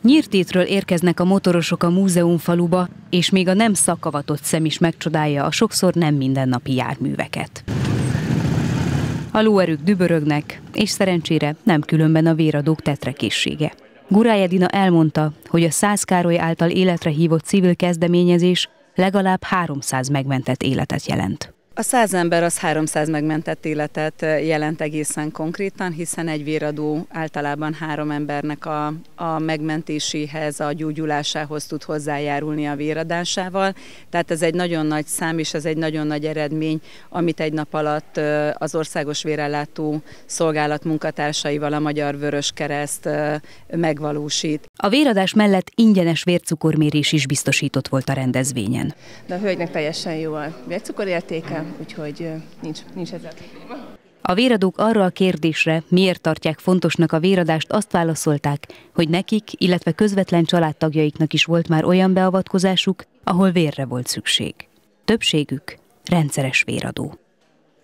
Nyírtétről érkeznek a motorosok a múzeumfaluba, és még a nem szakavatott szem is megcsodálja a sokszor nem mindennapi járműveket. A lóerők dübörögnek, és szerencsére nem különben a véradók tetrekészsége. Gurály Edina elmondta, hogy a Szász Károly által életre hívott civil kezdeményezés legalább 300 megmentett életet jelent. A 100 ember az 300 megmentett életet jelent egészen konkrétan, hiszen egy véradó általában 3 embernek a megmentéséhez, a gyógyulásához tud hozzájárulni a véradásával. Tehát ez egy nagyon nagy szám, és ez egy nagyon nagy eredmény, amit egy nap alatt az Országos Vérellátó Szolgálat munkatársaival a Magyar Vöröskereszt megvalósít. A véradás mellett ingyenes vércukormérés is biztosított volt a rendezvényen. De a hölgynek teljesen jó a vércukorértéke, úgyhogy nincs ezzel probléma. A véradók arra a kérdésre, miért tartják fontosnak a véradást, azt válaszolták, hogy nekik, illetve közvetlen családtagjaiknak is volt már olyan beavatkozásuk, ahol vérre volt szükség. Többségük rendszeres véradó.